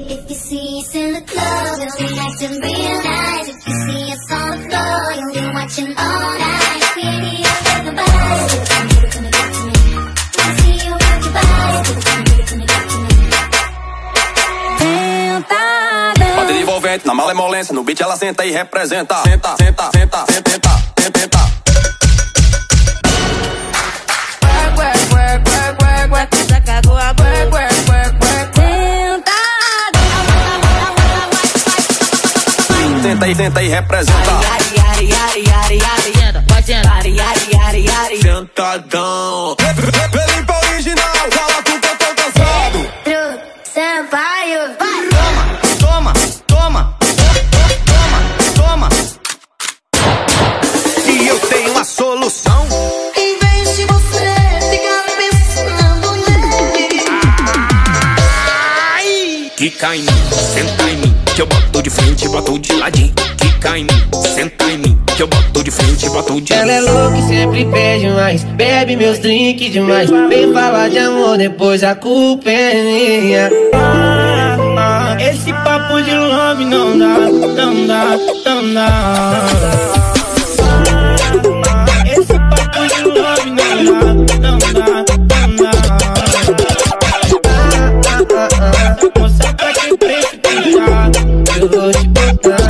If you see us in the club, we'll be acting real nice. If you see us on the floor, you'll be watching all night. If you ain't here with nobody, come give it to me, give it to me. I see you with your body, come give it to me, give it to me. Bate de envolvente, na malemolência, no beat ela senta e representa. Senta, senta, senta, senta, senta, senta. Work, work, work, work, work, já cagou a work, work, work, work. Senta e representa. Sentadão. Felipe original, fala tu que eu tô cansado. Sampaio, vai! Toma, toma, toma, toma. E eu tenho uma solução. Em vez de você ficar pensando nele. Ai! Quica em mim, senta em mim, que eu boto de frente e boto de ladinho. Quica em mim, senta em mim, que eu boto de frente e boto de ladinho. Ela é louca e sempre pede mais, bebe meus drinks demais. Vem falar de amor, depois a culpa é minha. Esse papo de love não dá, não dá, não dá. Esse papo de love não dá, não dá, não dá. Moça, pra que preço tem já? Eu vou te botar.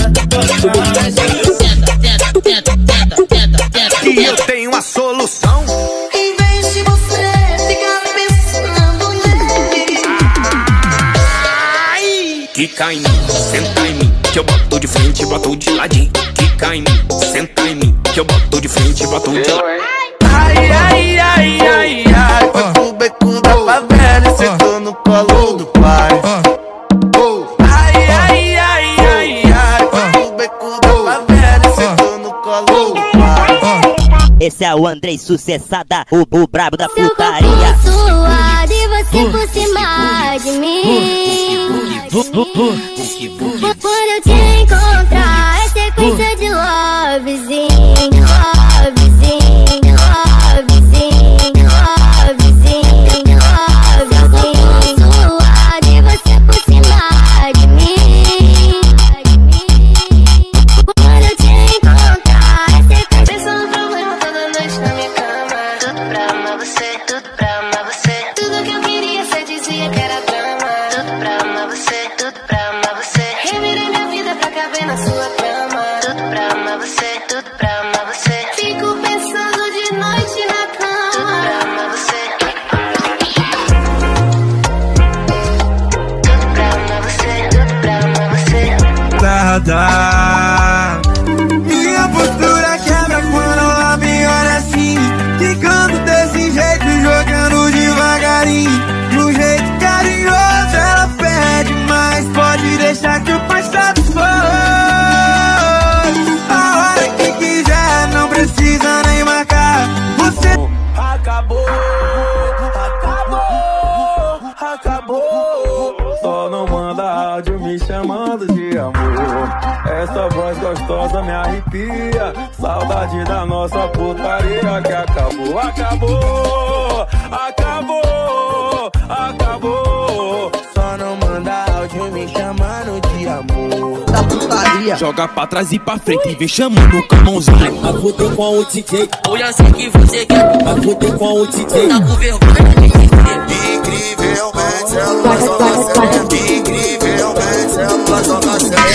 E eu tenho uma solução. Em vez de você ficar pensando nele. Ai! Quica em mim, senta em mim, que eu boto de frente e boto de ladinho. Quica em mim, senta em mim, que eu boto de frente e boto de ladinho. Ai, ai, ai, ai, ai. Foi pro beco da favela e sentou no colo do pai. Ai, ai, ai, ai, ai. Foi pro beco da favela e sentou no colo do pai. Esse é o Andrei Sucessada, o brabo da Seu putaria. corpo suado e você por cima de mim. Quando eu te encontrar, é sequência de lovezinho, lovezinho, lovezinho, lovezinho, lovezinho. Suado e você por cima de mim. Quando eu te encontrar, é sequência. Pensando no problema toda noite na minha cama. Tudo pra amar você, tudo pra amar você. Tudo que eu queria, você dizia que era drama. Tudo pra amar você, tudo pra amar você. Revirei minha vida pra caber na sua cama. Tudo pra amar você, tudo pra amar você. Fico pensando de noite na cama. Tudo pra amar você. Tudo pra amar você, tudo pra amar você. Minha postura quebra quando ela me olha assim, ficando desse jeito, jogando devagarinho. No jeito carinhoso ela pede, mas pode deixar que o passado foi. A hora que quiser, não precisa nem marcar. Você acabou, acabou, acabou. Só não manda áudio me chamando de amor. Essa voz gostosa me arrepia. Saudade da nossa putaria que acabou, acabou, acabou, acabou. só não manda áudio me chamando de amor. Da putaria. Joga pra trás e pra frente e vem chamando com a mãozinha. Mas votei com o DJ. Olha assim que você quer. Mas votei com o DJ. Tá com vergonha de dizer. Incrivelmente ela joga sério. Incrivelmente ela joga sério.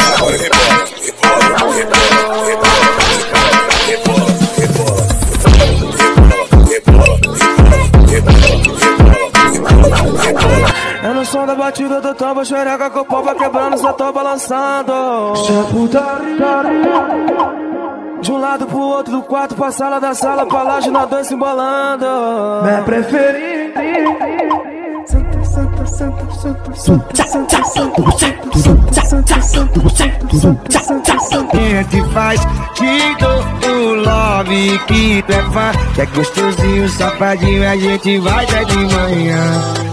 É no som da batida do tambo, xereca com o pau vai quebrando, só tô balançando. Isso é putaria. De um lado pro outro do quarto, pra sala da sala, pra laje na dança embolando. Minha preferida. Santa, santa, santa, santa, santa, santa, santa, santa. Gente faz que do love que tu é fã, que é gostosinho, safadinho, a gente vai até de manhã.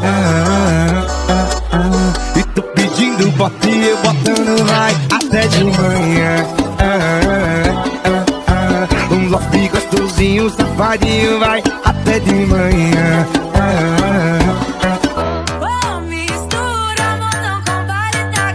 E tô pedindo bota e eu botando vai até de manhã. Um love gostosinho, safadinho, vai até de manhã. Mistura montão com variedade.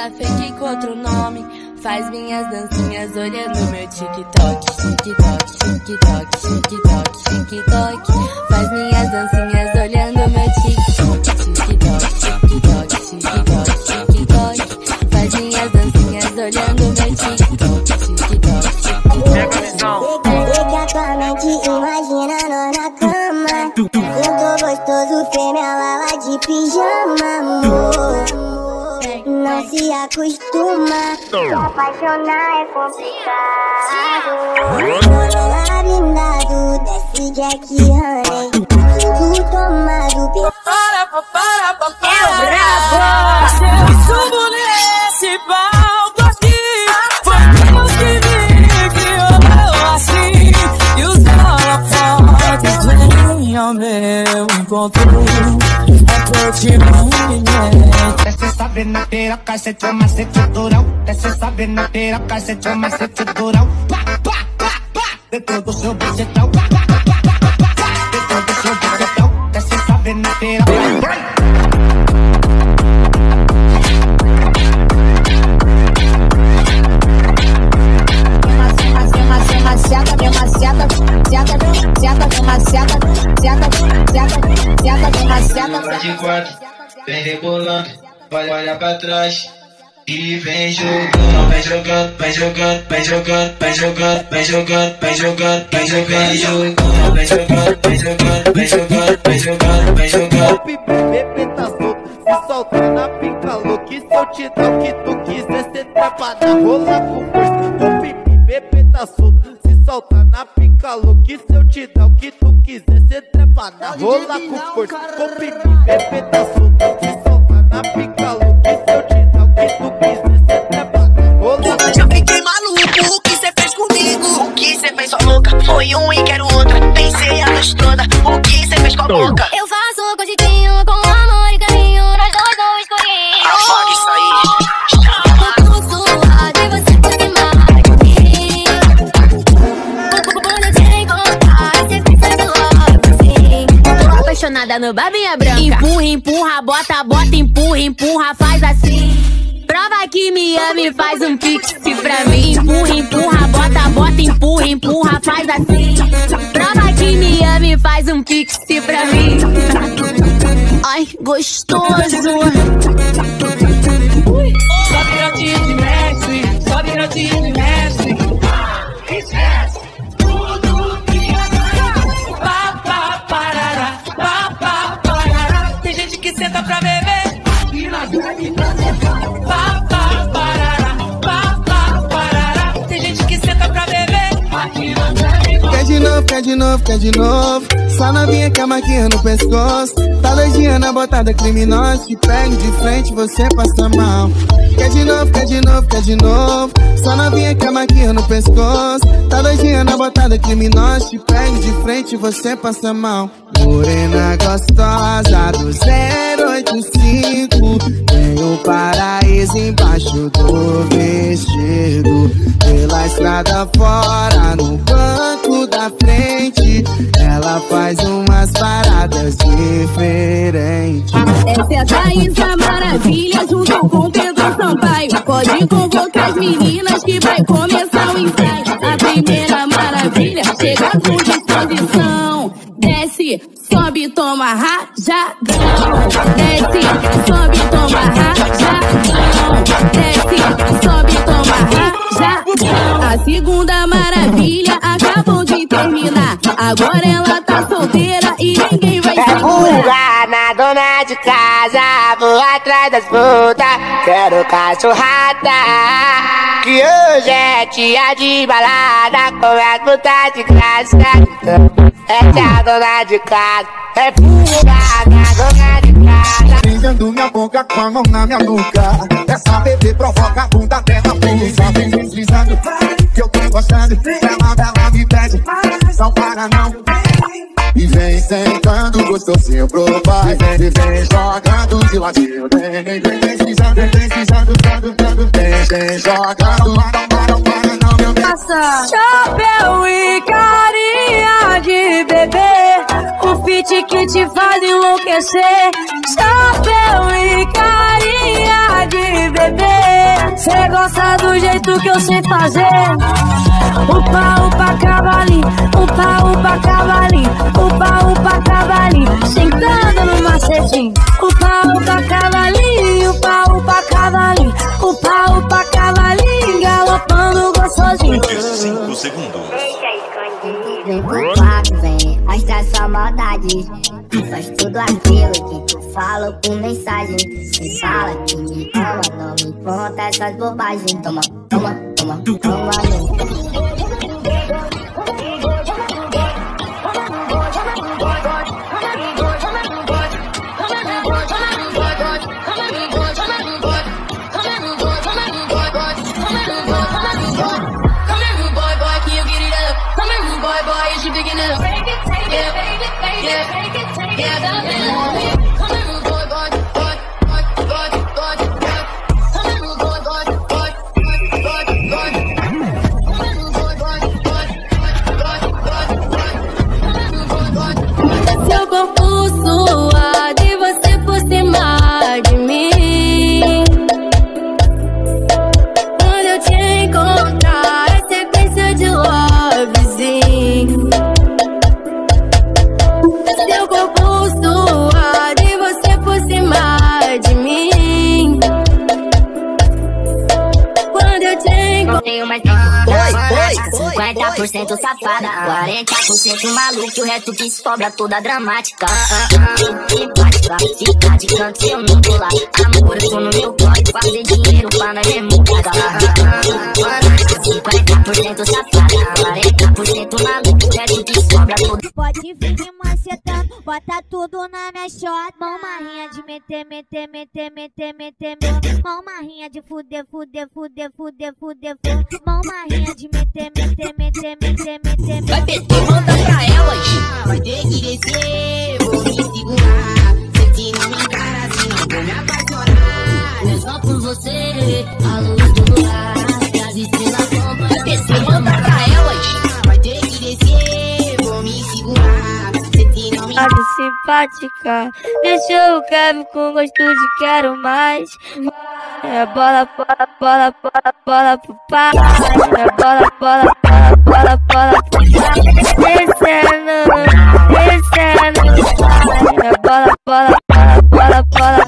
da fake com outro nome. Faz minhas dancinhas olhando meu TikTok. TikTok, TikTok, TikTok, TikTok. Faz minhas dancinhas olhando meu TikTok. TikTok, TikTok, TikTok, TikTok. Faz minhas dancinhas olhando meu TikTok. TikTok, TikTok. Fica a tua mente imaginando na cama. Eu tô gostoso, fêmea, lala de pijama, amor. Não se acostuma, se apaixonar é complicado. Corolla blindado, desce Jack Honey. Tudo tomado, para, é o brabo. Eu subo nesse palco aqui. Foi Deus que me criou assim. E os holofotes vêm ao meu encontro. É pra te Desce sabendo na piroca, cê toma macete durão. Desce sabendo na piroca, cê toma macete durão. Pá, pá, pá, pá. Dentro do seu bucetão. Pá, pá, pá, pá, pá, pá. Dentro do seu bucetão. Desce sabendo na piroca. De quatro, vem rebolando, olha pra trás e vem jogando, vem jogando, vem jogando, vem jogando, vem jogando, vem jogando, vem jogando, vem jogando, vem jogando, vem jogando, vem jogando, vem jogando, vem jogando, vem jogando. Bebê tá solto, se solta na pica louca. Se eu te dar o que tu quiser, cê trepa na rola com força. O pipi, bebê tá solto, se solta na pica louca. Se eu te dar o que tu quiser, cê trepa na rola com força. O pipi, bebê tá solto, se solta na pica louca. Se eu te dar o que tu quiser, cê trepa na rola. Já fiquei maluco, o que cê fez comigo? O que cê fez, sua louca? Foi um e quero outra, pensei a noite toda. O que cê fez com a boca? Eu faço gostinho com amor e carinho, nós dois no escurinho. Apaga isso aí. Eu tô suado e você por cima de mim. Quando eu te encontrar, cê fica do lado assim. Tô apaixonada no babinha branca. Empurra, empurra, bota, bota, empurra, empurra, faz assim. Prova que me ama e faz um pix pra mim. Empurra, empurra, bota, bota, empurra, empurra, faz assim. Prova que me ama e faz um pix pra mim. Ai, gostoso. Só virotinho de mestre, só virotinho de mestre. Esquece tudo que agora. Pá, pá, parará, pá, pá, parará. Tem gente que senta pra beber e nós bebe pra sentar. Pá, pá, parará, pá, pá, parará. Tem gente que senta pra beber aqui nós bebe. Quer de novo, quer de novo, quer de novo. Só novinha que a marquinha no pescoço. Tá doidinha na botada criminosa. Te pego de frente, você passa mal. Quer de novo, quer de novo, quer de novo. Só novinha que a marquinha no pescoço. Tá doidinha na botada criminosa. Te pego de frente, você passa mal. Morena gostosa do 085. Tem o paraíso embaixo do vestido. Pela estrada fora, no banco da frente, ela faz umas paradas diferentes. Essa é a Thaísa Maravilha junto com Pedro Sampaio. Pode convocar as meninas que vai começar o ensaio. A primeira maravilha chega com disposição. Desce, sobe, toma rajadão. Desce, sobe, toma rajadão. Desce, sobe, toma rajadão. A segunda maravilha acabou de terminar. Agora ela tá solteira e ninguém vai segurar. Na dona de casa, vou atrás das putas. Quero cachorrada, que hoje é dia de balada. Com as putas de graça. Essa é a dona de casa, é fuga na dona de casa. Beijando minha boca com a mão na minha nuca. Essa bebê provoca a bunda até na blusa. Vem deslizando, que eu tô gostando. Ela me pede, não para não. E vem sentando gostosinho pro pai. E vem jogando de ladinho. Vem deslizando, vem jogando. Não para não, meu Chapéu e carinha de bebê. O beat que te faz enlouquecer. Chapéu e carinha de bebê. Cê gosta do jeito que eu sei fazer. Upa, upa, cavalinho. Upa, upa, cavalinho. Upa, upa, cavalinho. Sentando no macetinho. Upa, upa, cavalinho. Upa, upa, cavalinho. Upa, upa, cavalinho. Galopando gostosinho. 5 segundos. Vem pro quarto, vem mostrar sua maldade. Tu faz tudo aquilo que tu fala por mensagem. Cê fala que me ama, não me conta essas bobagens. Toma, toma, toma, toma, seu corpo suado e você por cima de mim. Quando eu te encontrar, é sequência de lovezinho. Seu corpo suado e você por cima de mim. Quando eu te encontrar, tenho mais 50% safada, 40% maluco, o resto que sobra toda dramática. Simpática, fica de canto se eu não tô lá. Amor, eu tô no meu corpo, fazer dinheiro pra nós é música. 50% safada, 40% maluco, o resto que sobra toda. Pode vir me macetando, bota tudo na minha shot. Mão marrinha de meter, meter, meter, meter, meter, meter. Mão marrinha de fuder, fuder, fuder, fuder, fuder, fuder. Mão marrinha de meter, meter, meter, meter, meter. Vai meter, manda pra elas. Vai ter que descer, vou me segurar. Se te não me encara assim, não vou me apaixonar. Eu só por você, a luz do luar. E as estrelas vão. Vai descer, manda pra elas. Vai ter que descer, vou me segurar. Se te não me encara. Simpática, deixou o Kevin com gosto de quero mais. É bola, bola, bola, bola, bola pro pai. É bola, bola, bola, bola, bola pro pai. Descendo, descendo. É bola, bola, bola, bola, bola.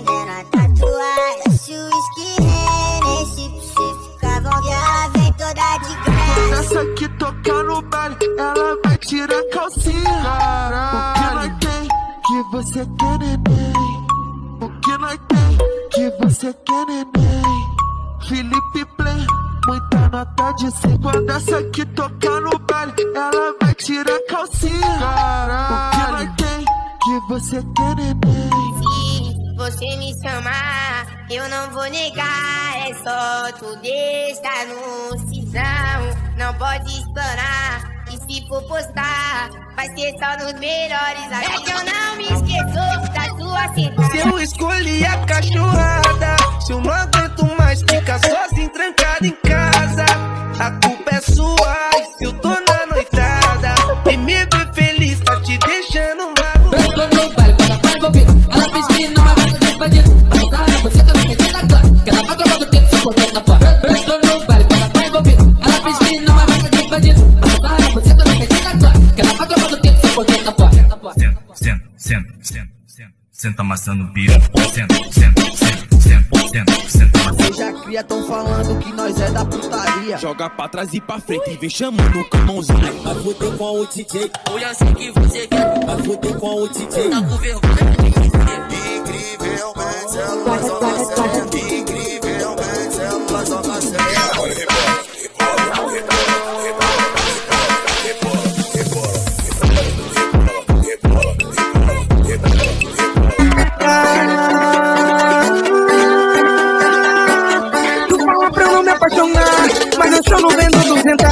Essa que toca no baile, ela vai tirar a calcinha. O que nós tem, que você quer, neném? O que nós tem, que você quer, neném? Felipe Play, muita nota de 100. Quando essa que toca no baile, ela vai tirar a calcinha. O que nós tem, que você quer, neném? Se você me chamar, eu não vou negar. É só tu deixar no cisão. Não pode explorar. E se for postar, vai ser só nos melhores. É que eu não me esqueço da sua cidade. Se eu escolhi a cachorrada, se eu não aguento mais ficar sozinho trancado em casa, a culpa é sua. E se eu tô na noitada, tem me ver feliz, tá te deixando mago. Ela fez que não vai fazer bandido. Você também tem na cor, que ela vai tomar do tempo, só cortando na porta. No baile, ela tá envolvida. Ela fez que não vai fazer bandido. Você também tem na cor, que ela vai tomar do tempo, só cortando na porta. Senta, senta, senta, senta, senta amassando piru. Senta, senta, senta, senta, senta, senta amassando. Já cria, tão falando que nós é da putaria. Joga pra trás e pra frente e vem chamando com a mãozinha. Vai fuder com o DJ. Olha assim que você quer. Vai fuder com o DJ. Tá com vergonha de incrivelmente ela joga sério. Incrivelmente ela joga sério. Tu fala pra eu não me apaixonar, mas eu só não vendo 200.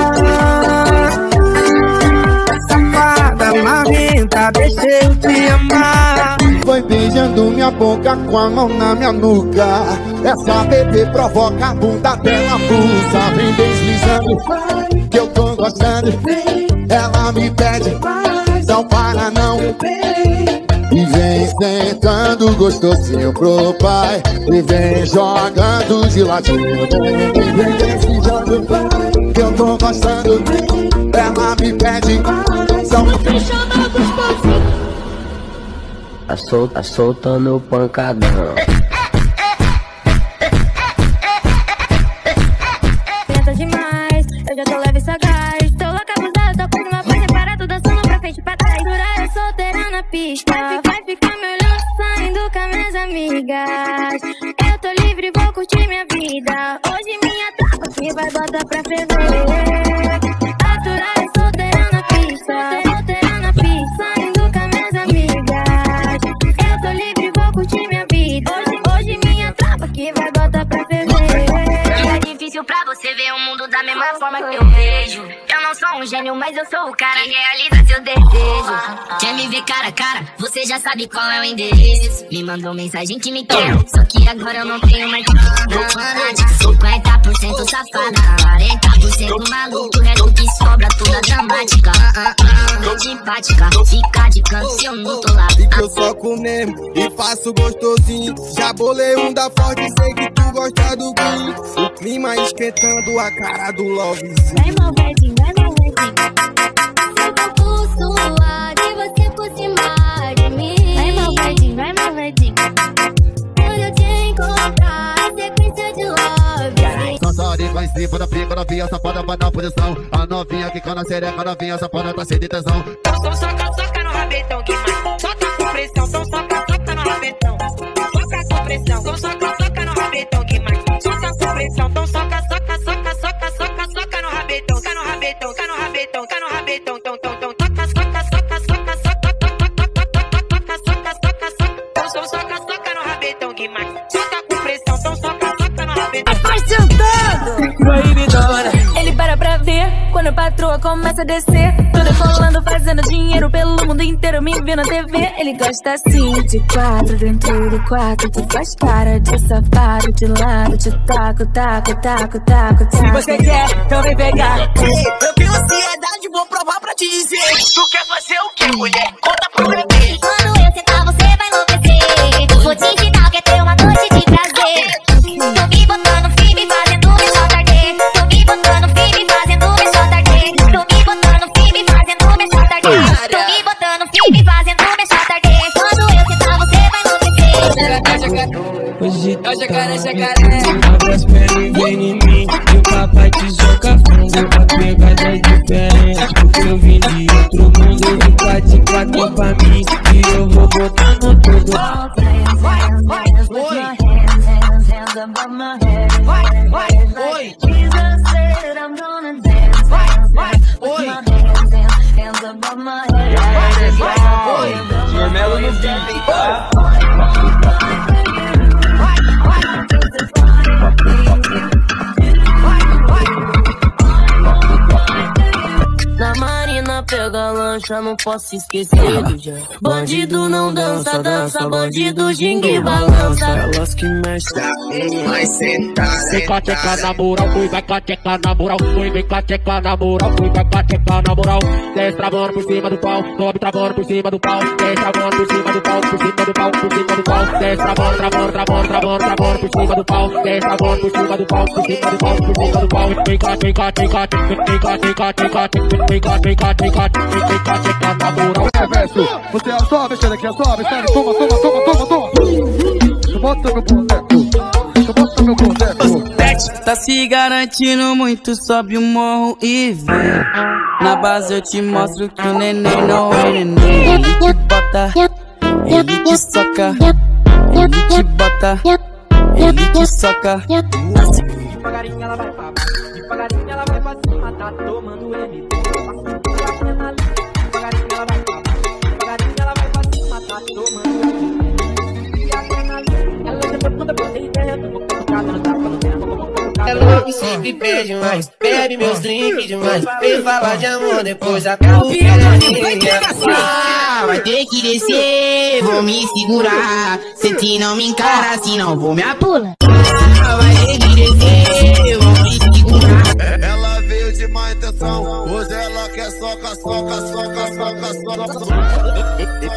Safada, marrenta, deixa eu te amar. Foi beijando minha boca com a mão na minha nuca. Essa bebê provoca a bunda dela pulsa. Vem deslizando, que eu tô gostando. Ela me pede, não para não. E vem sentando gostosinho pro pai. E vem jogando de ladinho. Vem desejando, que eu tô gostando. Ela me pede. Tá soltando o pancadão. Tenta demais, eu já tô leve e sagaz. Tô louca abusada, tô com uma voz separada, dançando pra frente e pra trás. Dura eu solteira na pista. Vai ficar me olhando saindo com as minhas amigas. Eu tô livre, vou curtir minha vida. Hoje minha tropa que vai botar pra ferver. Dura eu solteira na pista. Solteira na pista, saindo com as minhas amigas. Eu tô livre, vou curtir minha vida. Hoje minha tropa que vai botar pra ferver. É difícil pra você ver o mundo da mesma forma que eu vejo. Eu não sou um gênio, mas eu sou o cara que realiza seu desejo. Quer me ver cara a cara? Você já sabe qual é o endereço. Me mandou mensagem que me quer, só que agora eu não tenho mais nada. Fanática, 50% safada, 40% maluco, resto que sobra toda dramática. Antipática, fica de canto se eu não tô lá. E que eu só comemo e faço gostosinho. Já bolei um da forte, sei que tu gosta do green. O clima esquentando a cara do lovezinho. Vai malvadinho, vai malvadinho. Eu tô por suave, você por cima de mim. Vai malvadinho, vai malvadinho. Quando eu te encontrar, é sequência de love. Só de conheci, quando fica novinha, safada vai na posição. A novinha que cana sereca, novinha, safada tá cheia de tesão. Então soca no rabetão que mais. Soca com pressão, então soca no rabetão. Soca com pressão, então soca no rabetão que mais. Soca com pressão, então soca no rabetão. Soca no rabetão, soca no rabetão, então soca no rabetão que mais. Soca com pressão, então soca no rabetão. Vai sentando! Proibidona. Ele para pra ver quando a patroa começa a descer. Toda falando, fazendo dinheiro pelo mundo inteiro, me vê na TV. Ele gosta assim, de quatro, dentro do quarto. Tu faz cara de safado, de lado, te taco, taco, taco, taco, taco. Se você quer, então vem pegar. Eu tenho ansiedade, vou provar pra te dizer. Tu quer fazer o que, mulher? Conta pro bebê. Quando eu sentar, você vai enlouquecer. Vou te ensinar o que é ter uma noite de prazer. Tô me botando firme, fazendo o meu tarde. Tô me botando firme, fazendo o meu tarde. Tô me botando firme, fazendo o meu tarde. Tô me botando firme, fazendo o meu tarde. Quando eu sentar, você vai enlouquecer. Hoje tá jacaré. Abre as pernas e vem em mim. E o papai te joga fundo. A pegada é diferente. Porque eu vim de outro mundo. Eu vim cá de quatro pra mim. E eu vou botando tudo. Oi. Senhor Melo no beat, tá? Na marina pega lancha, não posso esquecer do Jean. Bandido não dança, dança, bandido ginga e balança. Elas que mexem, vai sentar, vem cá checar na moral, fui, vai cá checar na moral, fui, vem cá checar na moral, fui, vai cá checar na moral. Desce travando por cima do pau, sobe travando por cima do pau, desce travando por cima do pau, por cima do pau, por cima do pau, desce travando por cima do pau, desce travando por cima do pau, por cima do pau, por cima do pau. Vem cá, vem cá, vem cá, vem cá, vem cá, vem cá, vem cá, vem cá, vem cá, vem cá checar na moral. Reverso, você é só mexendo aqui, é só mexendo, toma. Bota meu boneco, bota meu boneco. Tá se garantindo muito, sobe o morro e vem. Na base eu te mostro que o neném não é neném. Ele te bota, ele te soca, ele te bota, ele te soca. Devagarinho ela vai pra baixo, devagarinho ela vai pra cima, tá tomando MD. Devagarinho ela vai pra baixo, devagarinho ela vai pra cima, tá tomando MD. Ela já manda pra ideia, tô colocada no tapa no tempo. Ela me sempre pede mais, bebe meus drinks demais. Vem falar de amor, depois acaba o vai ter que descer, vou me segurar. Se não me encara, se não vou me apular. Vai ter que descer, vou me segurar. Ela veio de má intenção, hoje ela quer soca.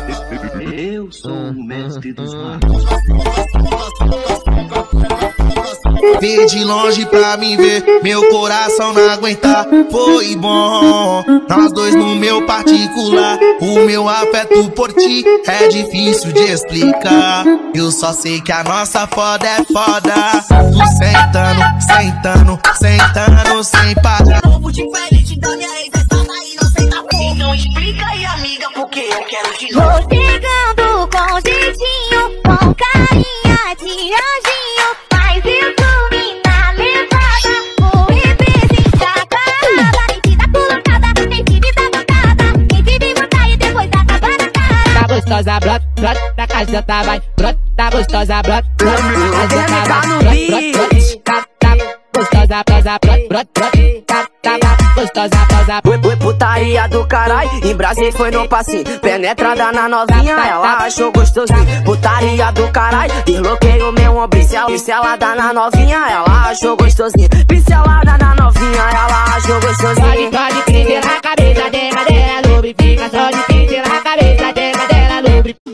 Vê de longe pra mim ver, meu coração não aguentar. Foi bom, nós dois no meu particular. O meu afeto por ti é difícil de explicar. Eu só sei que a nossa foda é foda. Tu sentando, sentando, sentando sem parar. Novo diferente da minha ex, essa daí não senta bem. Então explica aí, amiga, porque eu quero te Vou chegando com jeitinho, com carinha de anjinho. Mas isso me dá levada, vou representar carada. Nem te dá colocada, nem te me dá bocada. Nem te me botar e depois acaba na cara. Tá gostosa, brota, brota, da casa tá vai. Brota, tá gostosa, brota, brota, da casa tá vai. Tá gostosa, brota, brota, tá gostosa, brota. Putaria do carai, em Brasília foi no passinho. Penetrada na novinha, ela achou gostosinho. Putaria do carai, desbloqueio meu ombro. Pincelada na novinha, ela achou gostosinho. Pincelada na novinha, ela achou gostosinho. Pode prender na cabeça dela, lubrifica. Só de prender na cabeça dela, lubrifica.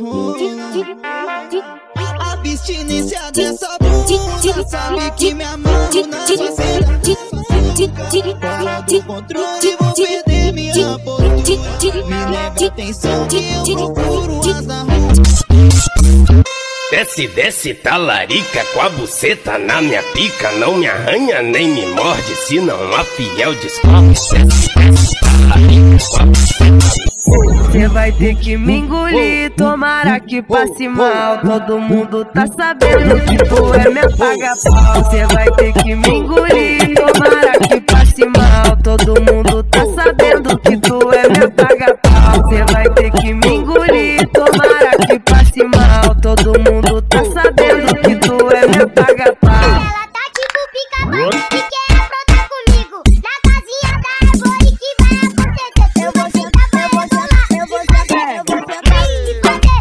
A abstinência dessa bunda sabe que me amarro na faceira. Fora do controle, vou perder minha postura. Me nega atenção que eu procuro as arrumas. Desce, desce, talarica, com a buceta na minha pica. Não me arranha nem me morde, se não a fiel descobre. Desce, desce, talarica, com a buceta. Cê vai ter que me engolir, tomara que passe mal. Todo mundo tá sabendo que tu é meu paga-pau. Cê vai ter que me engolir, tomara que passe mal. Todo mundo tá sabendo que tu é meu paga-pau. Cê vai ter que me engolir, tomara que passe mal. Todo mundo tá sabendo que tu é meu paga-pau. Ela tá tipo pica-pau e quer aprontar comigo. Na casinha da Árvore que vai acontecer. Eu vou sentar, eu vou sentar, eu vou sentar, eu vou sentar e fazer.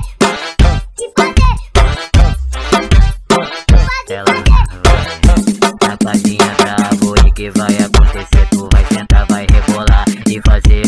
Ela na casinha da Árvore que vai acontecer. Tu vai sentar, vai rebolar e fazer.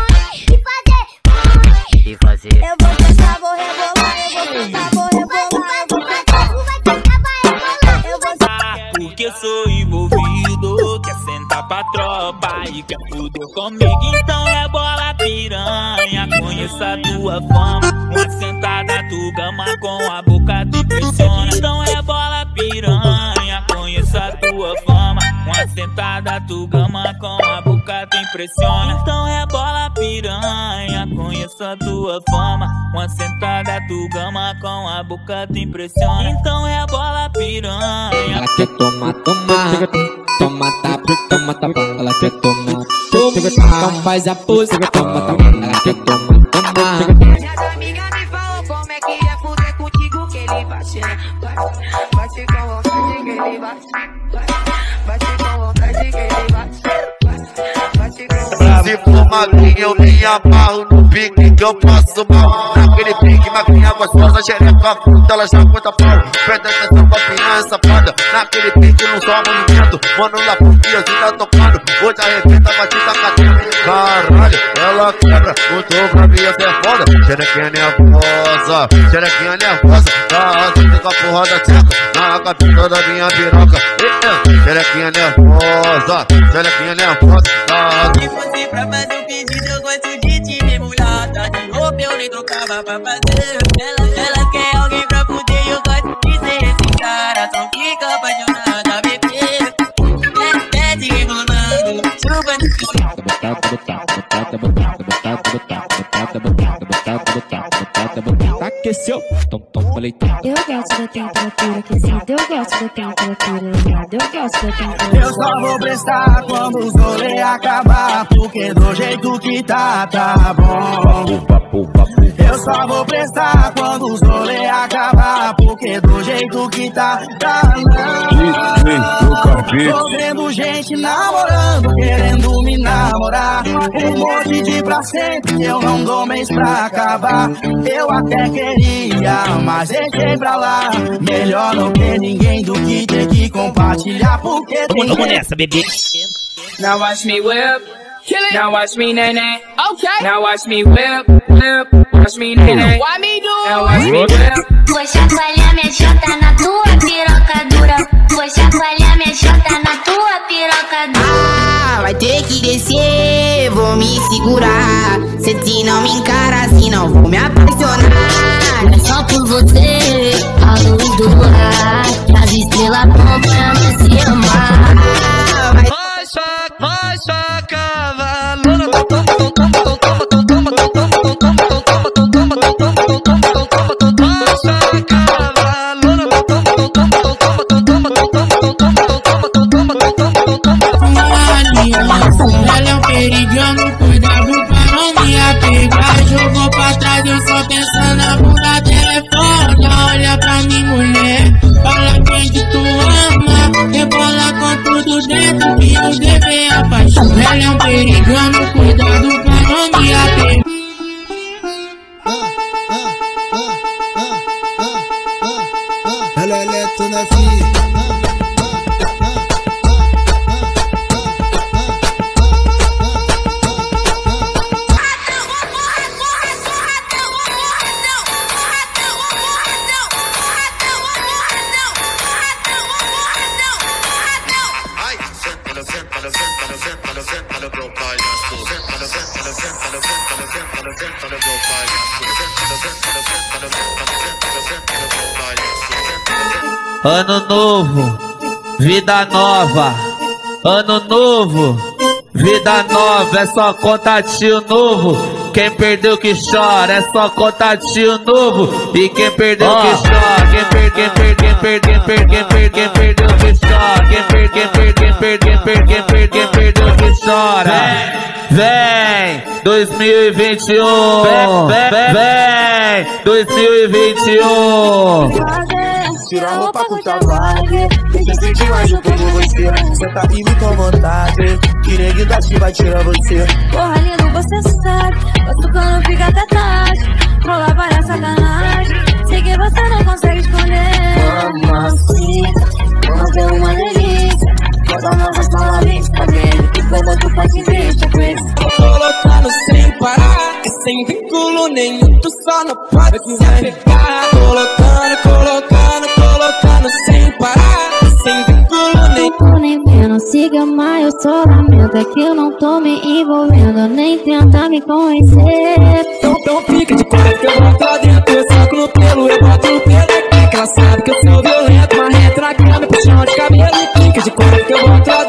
E fazer. Eu vou sentar, vou rebolar, eu vou sentar, vou rebolar. Tu vai sentar, vai rebolar. Eu vou sentar. Porque sou envolvido, quer sentar pra tropa e quer fuder comigo. Então é bola piranha, conheço a tua fama. Uma sentada tu gama com a boca te impressiona. Então é bola piranha, conheço a tua fama. Uma sentada tu gama com a boca te impressiona. Então é bola piranha, conheço a tua fama. Uma sentada tu gama com a boca te impressiona. Então é bola piranha. Ela quer tomar, tomar, toma tapa, toma tapa. Ela quer tomar, toma, então faz a pose, toma tapa. Ela quer tomar, tomar. Minhas amigas me falam como é que é fuder contigo que ele bate. Vai ser com vontade que ele bate. Vai ser com vontade que ele bate. Vai ser com vontade. Se for magrinha eu me amarro no pique que eu passo mal. Naquele pique, magrinha gostosa, xereca fruta, ela já conta pau. Presta atenção pra piranha safada. Naquele pique não só movimento. Mano lá pro dia tá tocando. Hoje arrebenta, batida catando. Caralho, ela quebra, o teu pra mim é foda. Xerequinha nervosa, xerequinha nervosa. Tá assim com a porra da seca na cabeça da minha piroca. Xerequinha nervosa, xerequinha nervosa. Tá assim. Se fosse pra fazer um pedido, eu gosto de te ver mulata. De roupa eu nem trocava pra fazer. Ela quer alguém pra poder, eu gosto de ser esse cara. Só fica apaixonada, bebê. Desce rebolando, chuva no Aqueceu, tom, falei. Eu gosto da temperatura aquecida, eu gosto da temperatura elevada, eu gosto da temperatura. Eu só vou prestar quando o rolê acabar, porque do jeito que tá bom. Eu só vou prestar quando o rolê acabar, porque do jeito que tá não. Tô vendo gente namorando, querendo me namorar. Um monte de pra sempre, eu não dou mês pra acabar. Eu até queria, mas deixei pra lá. Melhor não ter ninguém do que ter que compartilhar, porque tem Vamos nessa, bebê. Now watch me whip, now watch me nay. Okay. Now watch me whip, watch me nay. Why me do? Now watch me whip. Vou chacoalhar minha chota na tua piroca dura. Vou chacoalhar minha chota na tua piroca dura. Ah, vai ter que descer, vou me segurar. Se não me encara, assim não vou me apaixonar. É só por você, a luz do luar. As estrelas vão pra nós se amar. Vai só cavalo. Ela é um perigão, cuidado pra não me apegar. Jogou pra trás, eu só pensando na bunda dela é foda. Olha pra mim, mulher, fala quem que tu ama. Rebola com tudo dentro que eu dever a paixão. Ela é um perigão, cuidado pra não me apegar. Ela é leto na filha. Ano novo, vida nova. Ano novo, vida nova. É só contatinho novo. Quem perdeu que chora, é só contatinho novo. E quem perdeu que chora, quem perdeu que chora, quem perdeu que chora. Vem 2021, vem 2021. Tira a roupa, curta a vibe. Deixa eu sentir mais junto com você. Senta e me com vontade. Que neguinho da vai tirar você. Porra, lindo, você sabe. Gosto quando fica até tarde. Rola várias sacanagem. Sei que você não consegue esconder. Vamos assim, vamos ver uma delícia. Todas nossas palavras dele. Que coisa que faz te deixa crazy. Colocando sem parar, sem vínculo nenhum. Tu só não pode se apegar. Colocando sem parar, sem vínculo nenhum. Nem vendo, siga mais, eu só lamento. É que eu não tô me envolvendo, nem tenta me conhecer. Então fica de cara que eu boto lá dentro. Eu saco no pelo, eu boto o pé daqui. Que ela sabe que eu sou